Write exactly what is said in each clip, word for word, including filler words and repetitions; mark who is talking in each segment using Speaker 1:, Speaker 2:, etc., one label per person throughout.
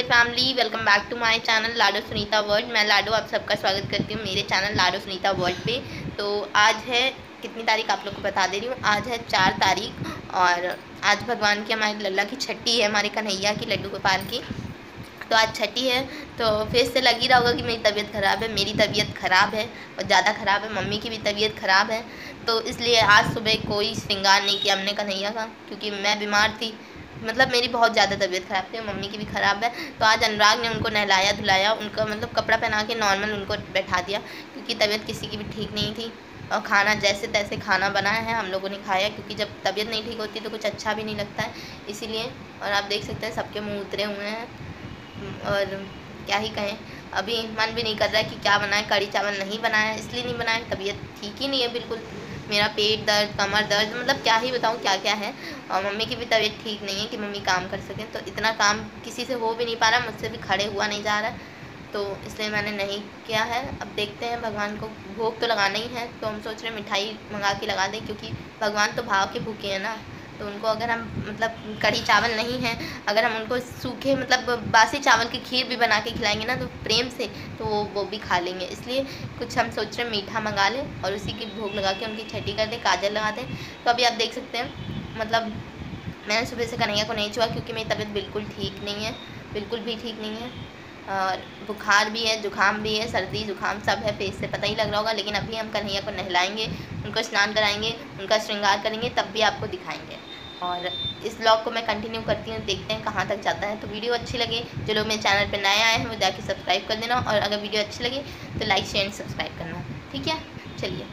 Speaker 1: Family, welcome back to my channel Lado Sunita world. मैं लाडो आप सबका स्वागत करती हूँ मेरे चैनल लाडो सुनीता वर्ल्ड पे। तो आज है कितनी तारीख आप लोग को बता दे रही हूँ। आज है चार तारीख और आज भगवान की हमारे लल्ला की छठी है, हमारे कन्हैया की लड्डू गोपाल की। तो आज छठी है तो फेस से लग ही रहा होगा कि मेरी तबीयत ख़राब है। मेरी तबीयत ख़राब है और ज़्यादा ख़राब है, मम्मी की भी तबीयत ख़राब है। तो इसलिए आज सुबह कोई श्रृंगार नहीं किया हमने कन्हैया का, क्योंकि मैं बीमार थी। मतलब मेरी बहुत ज़्यादा तबीयत ख़राब थी, मम्मी की भी ख़राब है। तो आज अनुराग ने उनको नहलाया धुलाया, उनका मतलब कपड़ा पहना के नॉर्मल उनको बैठा दिया, क्योंकि तबीयत किसी की भी ठीक नहीं थी। और खाना जैसे तैसे खाना बनाया है, हम लोगों ने खाया, क्योंकि जब तबीयत नहीं ठीक होती तो कुछ अच्छा भी नहीं लगता है, इसीलिए। और आप देख सकते हैं सबके मुँह उतरे हुए हैं और क्या ही कहें। अभी मन भी नहीं कर रहा है कि क्या बनाए। कढ़ी चावल नहीं बनाया, इसलिए नहीं बनाया, तबीयत ठीक ही नहीं है बिल्कुल। मेरा पेट दर्द, कमर दर्द, मतलब क्या ही बताऊँ क्या क्या है। और मम्मी की भी तबीयत ठीक नहीं है कि मम्मी काम कर सकें। तो इतना काम किसी से हो भी नहीं पा रहा, मुझसे भी खड़े हुआ नहीं जा रहा, तो इसलिए मैंने नहीं किया है। अब देखते हैं, भगवान को भोग तो लगाना ही है, तो हम सोच रहे हैं मिठाई मंगा के लगा दें, क्योंकि भगवान तो भाव के भूखे हैं ना। तो उनको अगर हम मतलब कढ़ी चावल नहीं है, अगर हम उनको सूखे मतलब बासी चावल की खीर भी बना के खिलाएंगे ना, तो प्रेम से तो वो वो भी खा लेंगे। इसलिए कुछ हम सोच रहे हैं मीठा मंगा लें और उसी की भोग लगा के उनकी छठी कर दें, काजल लगा दें। तो अभी आप देख सकते हैं, मतलब मैंने सुबह से कन्हैया को नहीं छुआ, क्योंकि मेरी तबीयत बिल्कुल ठीक नहीं है, बिल्कुल भी ठीक नहीं है। और बुखार भी है, जुकाम भी है, सर्दी जुकाम सब है, फेस से पता ही लग रहा होगा। लेकिन अभी हम कन्हैया को नहलाएंगे, उनको स्नान कराएंगे, उनका श्रृंगार करेंगे, तब भी आपको दिखाएंगे। और इस ब्लॉग को मैं कंटिन्यू करती हूँ, देखते हैं कहाँ तक जाता है। तो वीडियो अच्छी लगे, जो लोग मेरे चैनल पर नए आए हैं वो जाके सब्सक्राइब कर देना, और अगर वीडियो अच्छी लगे तो लाइक शेयर एंड सब्सक्राइब करना, ठीक है। चलिए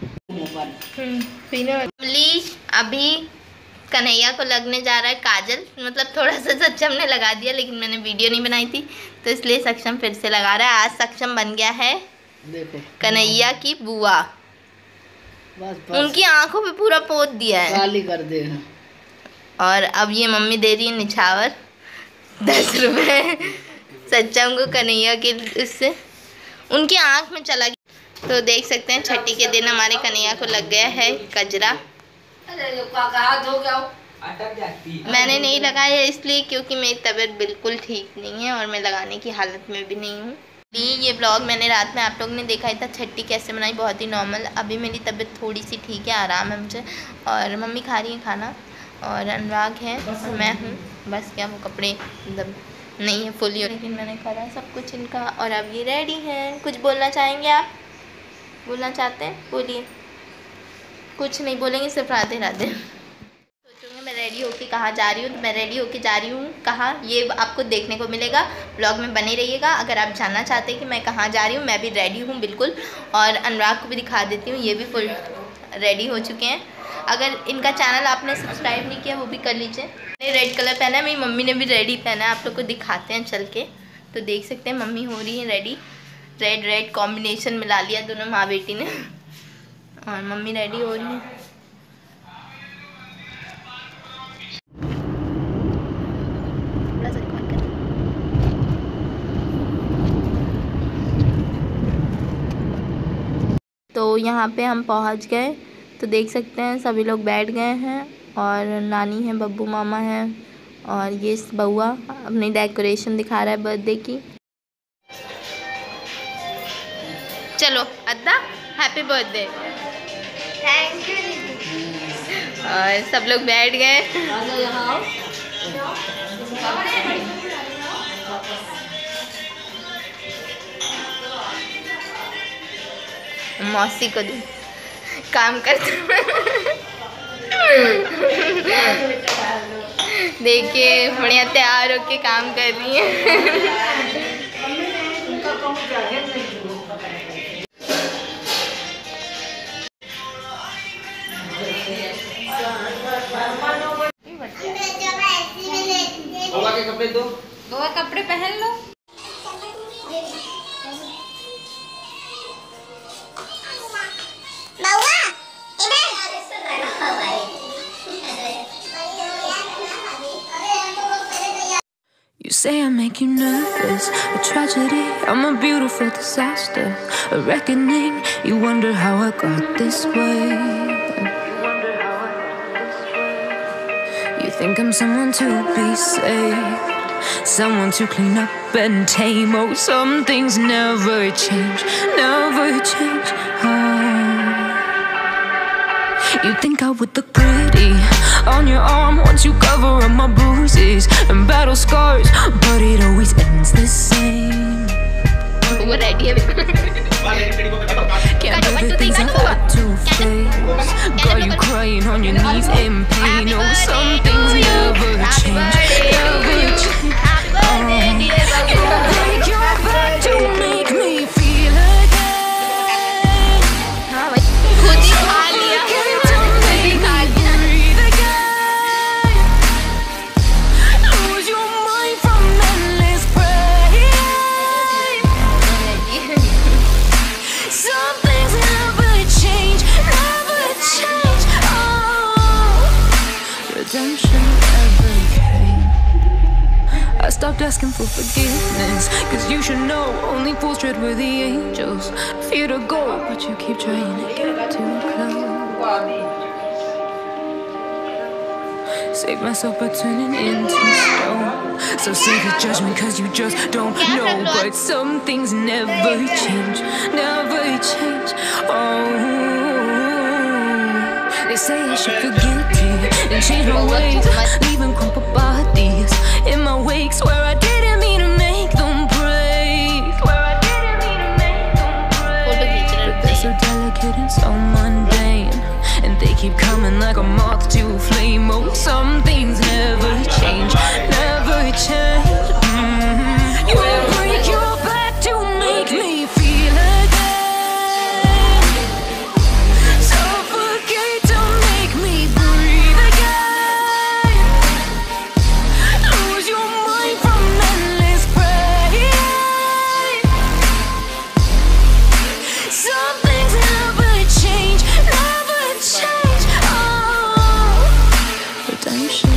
Speaker 1: प्लीज, अभी कन्हैया को लगने जा रहा है काजल, मतलब थोड़ा सा सक्षम ने लगा दिया, लेकिन मैंने वीडियो नहीं बनाई थी तो इसलिए सक्षम फिर से लगा रहा है। आज सक्षम बन गया है देखो कन्हैया की बुआ। बस बस। उनकी आंखों पे पूरा पोत दिया है, काली कर दे। और अब ये मम्मी दे रही है निछावर दस रुपए सच्चम को कन्हैया के उससे उनकी आंख में चला गया। तो देख सकते हैं छठी के दिन हमारे कन्हैया को लग गया है गजरा। मैंने नहीं लगाया इसलिए क्योंकि मेरी तबीयत बिल्कुल ठीक नहीं है और मैं लगाने की हालत में भी नहीं हूँ। ये ब्लॉग मैंने रात में आप लोगों ने देखा ही था, छठी कैसे बनाई, बहुत ही नॉर्मल। अभी मेरी तबीयत थोड़ी सी ठीक है, आराम है मुझे, और मम्मी खा रही है खाना, और अनुराग है और मैं हूँ। बस क्या वो कपड़े मतलब नहीं है फुल, लेकिन मैंने करा सब कुछ इनका। और अब ये रेडी है। कुछ बोलना चाहेंगे आप? बोलना चाहते हैं? बोलिए। कुछ नहीं बोलेंगे, सिर्फ राधे राधे। सोचूंगी मैं रेडी होके कहाँ जा रही हूँ, तो मैं रेडी होके जा रही हूँ कहाँ, ये आपको देखने को मिलेगा। ब्लॉग में बने रहिएगा अगर आप जानना चाहते हैं कि मैं कहाँ जा रही हूँ। मैं भी रेडी हूँ बिल्कुल, और अनुराग को भी दिखा देती हूँ, ये भी फुल रेडी हो चुके हैं। अगर इनका चैनल आपने सब्सक्राइब नहीं किया वो भी कर लीजिए। मैंने रेड कलर पहना है, मेरी मम्मी ने भी रेडी पहना है, आप लोग को दिखाते हैं चल के। तो देख सकते हैं मम्मी हो रही है रेडी, रेड रेड कॉम्बिनेशन मिला लिया दोनों माँ बेटी ने, और मम्मी रेडी हो रही है। तो यहाँ पे हम पहुँच गए, तो देख सकते हैं सभी लोग बैठ गए हैं, और नानी है, बब्बू मामा है, और ये बउआ अपनी डेकोरेशन दिखा रहा है बर्थडे की। चलो अद्दा, हैप्पी बर्थडे। Thank you. और सब लोग बैठ गए। मौसी को दूँ काम करते देखिए बढ़िया तैयार होके काम कर रही है। कपड़े दो, दो कपड़े पहन लो।
Speaker 2: You say I make you nervous, a tragedy, I'm a beautiful disaster, a reckoning, you wonder how I got this way. You think I'm someone to be saved, someone to clean up and tame. Oh, some things never change, never change. Oh. You think I would look pretty on your arm once you cover up my bruises and battle scars, but it always ends the same.
Speaker 1: वो ready है
Speaker 2: Can't do the things I've had to face. Got you crying on your knees in pain. Oh, some things never change, never change. Oh, you break your back to make me feel again.
Speaker 1: खुद ही खा लिया
Speaker 2: I stopped asking for forgiveness, cause you should know only fools tread where the angels fear to go, but you keep trying to get too close. Save myself by turning into stone. So save your judgment cause you just don't know. But some things never change, never change. Oh, they say I should forget it and change my ways, leaving crumpled bodies in my wake. Swear I didn't mean to make them break. Swear I didn't mean to make them break. But they're so delicate and so mundane, and they keep coming like a moth to a flame. Oh, some things never change, never change. Mm-hmm. You will break your back to make me feel again. Suffocate to make me breathe again. Lose your mind from endless pain. Some things never change, never change. Oh, redemption.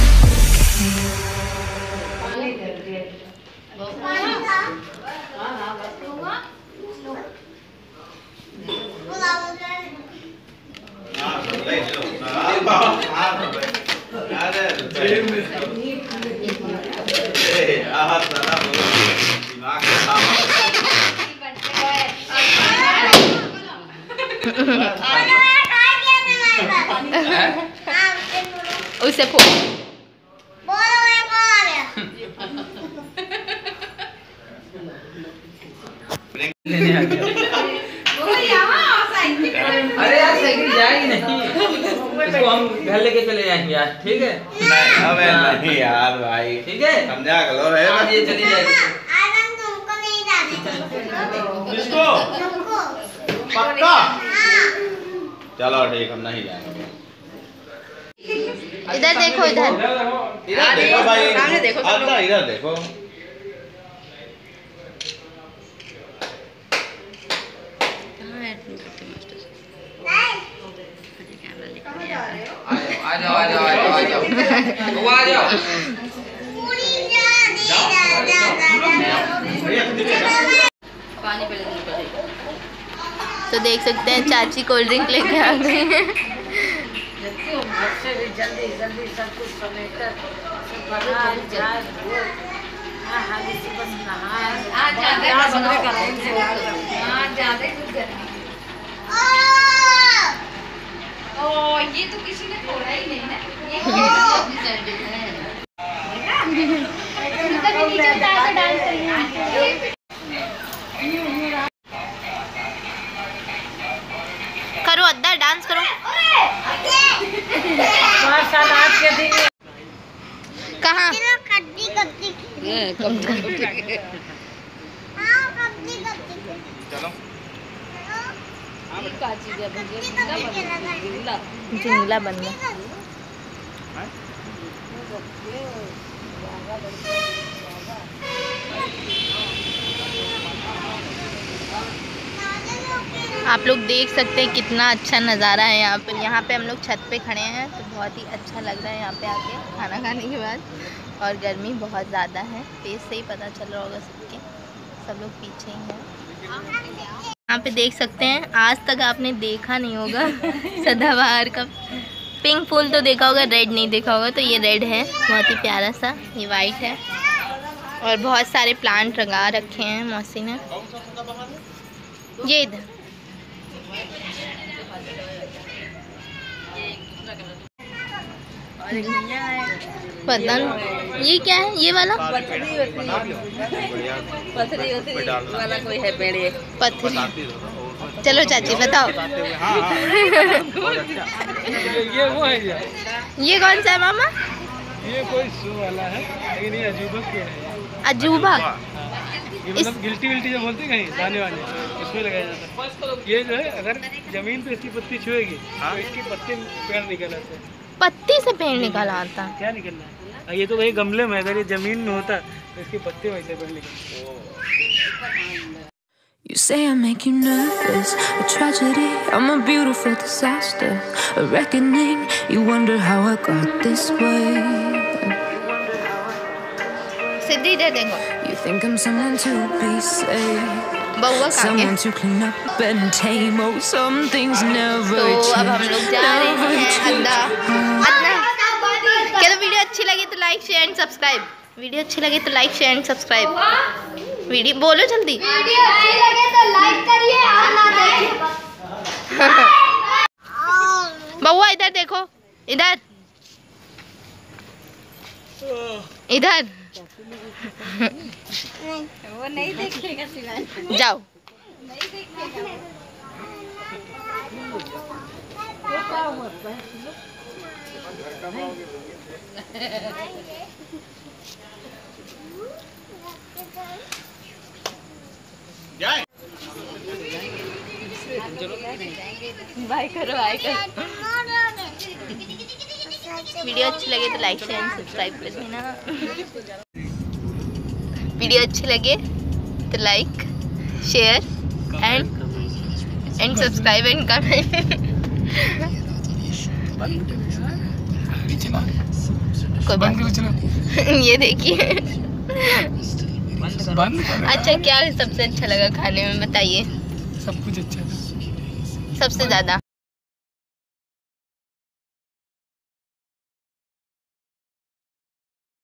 Speaker 1: उसे फो
Speaker 3: लेने आ गया। अरे यार cycle जाएगी नहीं, इसको हम घर लेके चले जाएंगे यार, ठीक है?
Speaker 4: नहीं अबे नहीं यार भाई,
Speaker 3: ठीक है?
Speaker 4: समझा करो है
Speaker 3: आज ये चली जाएगी।
Speaker 5: आज हम तुमको नहीं जाने
Speaker 4: किसको? पक्का?
Speaker 5: हाँ।
Speaker 4: चलो ठीक, हम नहीं जाएंगे।
Speaker 1: इधर देखो, इधर
Speaker 4: इधर देखो भाई,
Speaker 1: सामने देखो,
Speaker 4: अच्छा इधर देखो।
Speaker 3: आ जाओ आ जाओ आ जाओ आ जाओ वो आ जाओ।
Speaker 5: पूरी जा दे
Speaker 1: पानी पहले तो देख सकते हैं चाची कोल्ड ड्रिंक लेके आ गई हैं।
Speaker 6: जल्दी जल्दी सब कुछ समेटकर नहा जा धो हाँ बस नहा आज ज्यादा करेंगे आज ज्यादा कुछ गर्मी ओ ये तो किसी ने खोला ही नहीं ना ये नीचे डांस करिए
Speaker 1: करो अद्दा डांस करो।
Speaker 6: आज के दिन
Speaker 1: कहाँ
Speaker 5: कद्दी कद्दी हाँ कद्दी कद्दी
Speaker 4: चलो
Speaker 1: झुंगला बन गया। आप लोग देख सकते हैं कितना अच्छा नज़ारा है यहाँ पर। यहाँ पे हम लोग छत पे खड़े हैं तो बहुत ही अच्छा लग रहा है यहाँ पे आके खाना खाने के बाद। और गर्मी बहुत ज़्यादा है, फेस से ही पता चल रहा होगा सबके, सब लोग पीछे ही हैं। यहाँ पे देख सकते हैं, आज तक आपने देखा नहीं होगा सदाबहार का पिंक फूल तो देखा होगा, रेड नहीं देखा होगा। तो ये रेड है, बहुत ही प्यारा सा, ये वाइट है और बहुत सारे प्लांट लगा रखे हैं मौसी ने। ये इधर पता नहीं ये क्या है, ये वाला
Speaker 6: पथरी पथरी वाला कोई है पेड़ ये
Speaker 1: पत्थरी। चलो चाची बताओ।
Speaker 7: ये वो है ये
Speaker 1: ये कौन सा है मामा?
Speaker 7: ये कोई शो वाला है, लेकिन ये अजूबा पेड़ है।
Speaker 1: अजूबा
Speaker 7: ये मतलब गिल्टी विल्टी जो बोलते हैं कहीं दाने वाने, इसमें लगाया जाता है। ये जो है अगर जमीन पे इसकी पत्ती छुएगी तो इसकी पत्ती पेड़ निकल आते हैं।
Speaker 1: पत्ती से पेड़ निकल आता।
Speaker 7: क्या निकलना है? ये तो वही गमले में, अगर ये जमीन में होता तो इसकी पत्ती वैसे पेड़ निकलते।
Speaker 2: You say I make you nervous, a tragedy, I'm a beautiful disaster, a reckoning, you wonder how I got this way.
Speaker 1: सिद्धि इधर देखो।
Speaker 2: You think I'm someone to be saved,
Speaker 1: बउआ कहाँ
Speaker 2: someone
Speaker 1: है?
Speaker 2: to clean up and tame, oh some things never
Speaker 1: तो
Speaker 2: change.
Speaker 1: अब हम लोग जा रहे हैं अद्दा अद्दा। क्या तो वीडियो अच्छी लगी तो like share and subscribe. Video अच्छी लगी तो like share and subscribe. Video बोलो जल्दी।
Speaker 5: वीडियो अच्छी लगे तो लाइक करिए और ना देखिए।
Speaker 1: बउआ इधर देखो, इधर इधर
Speaker 6: वो नहीं देखेगा सिवाय
Speaker 1: जाओ। बाय करो बाय करो। वीडियो अच्छी लगे तो लाइक शेयर एंड सब्सक्राइब कर देना। वीडियो अच्छी लगे तो like share and and subscribe and comment. कोई बात नहीं। ये देखिए। अच्छा क्या सबसे अच्छा लगा खाने में बताइए?
Speaker 7: सब कुछ अच्छा है।
Speaker 1: सबसे ज़्यादा